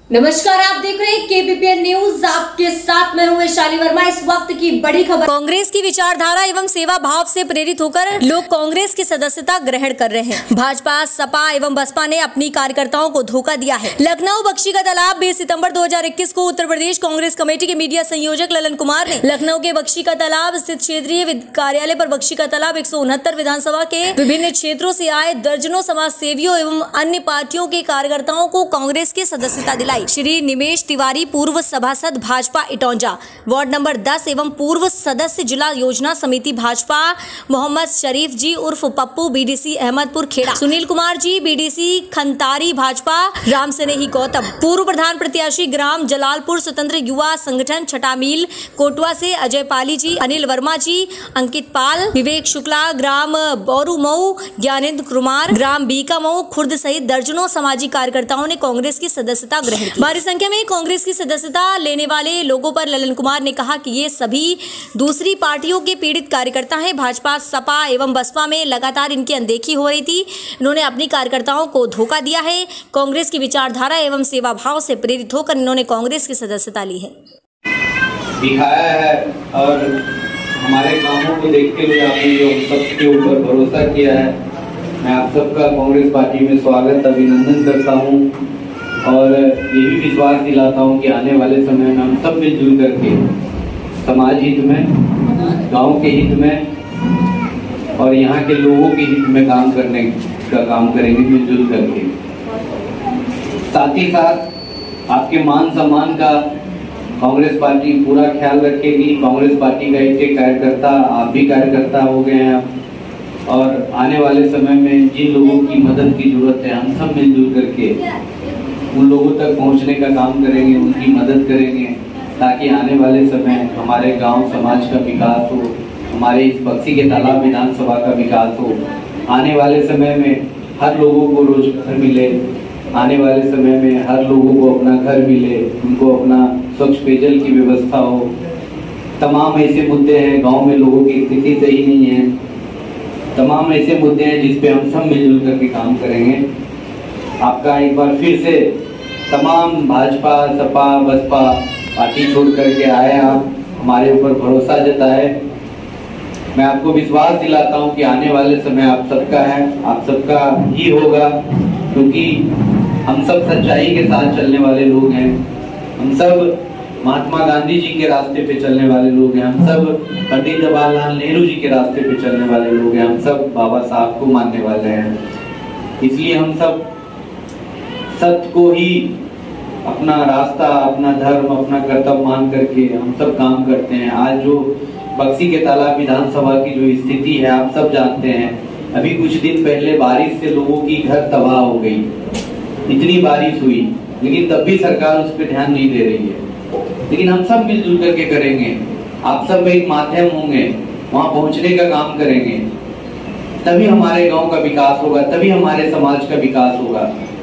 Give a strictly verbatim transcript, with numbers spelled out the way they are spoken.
नमस्कार, आप देख रहे हैं केबीपीएन न्यूज। आपके साथ मैं हूं वैशाली वर्मा। इस वक्त की बड़ी खबर। कांग्रेस की विचारधारा एवं सेवा भाव से प्रेरित होकर लोग कांग्रेस की सदस्यता ग्रहण कर रहे हैं। भाजपा, सपा एवं बसपा ने अपनी कार्यकर्ताओं को धोखा दिया है। लखनऊ बख्शी का तालाब बीस सितंबर दो हजार इक्कीस को उत्तर प्रदेश कांग्रेस कमेटी के मीडिया संयोजक ललन कुमार ने लखनऊ के बख्शी का तालाब स्थित क्षेत्रीय कार्यालय पर बख्शी का तालाब एक सौ उनहत्तर विधानसभा के विभिन्न क्षेत्रों से आए दर्जनों समाज सेवियों एवं अन्य पार्टियों के कार्यकर्ताओं को कांग्रेस की सदस्यता दिलाई। श्री निमेश तिवारी, पूर्व सभासद भाजपा इटौंजा वार्ड नंबर दस एवं पूर्व सदस्य जिला योजना समिति भाजपा, मोहम्मद शरीफ जी उर्फ पप्पू, बीडीसी अहमदपुर खेड़ा, सुनील कुमार जी, बीडीसी खंतारी भाजपा, राम स्नेही गौतम, पूर्व प्रधान प्रत्याशी ग्राम जलालपुर स्वतंत्र युवा संगठन छटामील कोटवा से अजय पाली जी, अनिल वर्मा जी, अंकित पाल, विवेक शुक्ला, ग्राम बोरू मऊ, ज्ञानेंद्र कुमार, ग्राम बीका मऊ खुर्द सहित दर्जनों सामाजिक कार्यकर्ताओं ने कांग्रेस की सदस्यता ग्रहण की। भारी संख्या में कांग्रेस की सदस्यता लेने वाले लोगों पर ललन कुमार ने कहा कि ये सभी दूसरी पार्टियों के पीड़ित कार्यकर्ता हैं। भाजपा, सपा एवं बसपा में लगातार इनकी अनदेखी हो रही थी। इन्होंने अपनी कार्यकर्ताओं को धोखा दिया है। कांग्रेस की विचारधारा एवं सेवा भाव से प्रेरित होकर इन्होंने कांग्रेस की सदस्यता ली है। दिखाया है और हमारे कामों को देखते हुए आपने जो सबके ऊपर भरोसा किया है, मैं आप सबका कांग्रेस पार्टी में स्वागत अभिनंदन करता हूँ और ये भी विश्वास दिलाता हूँ कि आने वाले समय में हम सब मिलजुल करके समाज हित में, गांव के हित में और यहाँ के लोगों के हित में काम करने का काम करेंगे मिलजुल करके। साथ ही साथ आपके मान सम्मान का कांग्रेस पार्टी पूरा ख्याल रखेगी। कांग्रेस पार्टी का एक एक कार्यकर्ता, आप भी कार्यकर्ता हो गए हैं और आने वाले समय में जिन लोगों की मदद की जरूरत है हम सब मिलजुल करके उन लोगों तक पहुंचने का काम करेंगे, उनकी मदद करेंगे ताकि आने वाले समय हमारे गांव समाज का विकास हो, हमारे इस बख्शी के तालाब विधानसभा का विकास हो। आने वाले समय में हर लोगों को रोजगार मिले, आने वाले समय में हर लोगों को अपना घर मिले, उनको अपना स्वच्छ पेयजल की व्यवस्था हो। तमाम ऐसे मुद्दे हैं, गाँव में लोगों की स्थिति सही नहीं है, तमाम ऐसे मुद्दे हैं जिस पे हम सब मिलजुल करके काम करेंगे। आपका एक बार फिर से तमाम भाजपा, सपा, बसपा पार्टी छोड़ करके आए, आप हमारे ऊपर भरोसा जताए। मैं आपको विश्वास दिलाता हूं कि आने वाले समय आप सबका है, आप सबका ही होगा, क्योंकि हम सब सच्चाई के साथ चलने वाले लोग हैं। हम सब महात्मा गांधी जी के रास्ते पे चलने वाले लोग हैं, हम सब पंडित जवाहरलाल नेहरू जी के रास्ते पे चलने वाले लोग हैं, हम सब बाबा साहब को मानने वाले हैं। इसलिए हम सब सत्य को ही अपना रास्ता, अपना धर्म, अपना कर्तव्य मान करके हम सब काम करते हैं। आज जो बख्शी के तालाब विधानसभा की जो स्थिति है आप सब जानते हैं। अभी कुछ दिन पहले बारिश से लोगों की घर तबाह हो गई, इतनी बारिश हुई, लेकिन तब भी सरकार उस पर ध्यान नहीं दे रही है। लेकिन हम सब मिलजुल करके करेंगे, आप सब एक माध्यम होंगे, वहां पहुंचने का काम करेंगे, तभी हमारे गांव का विकास होगा, तभी हमारे समाज का विकास होगा।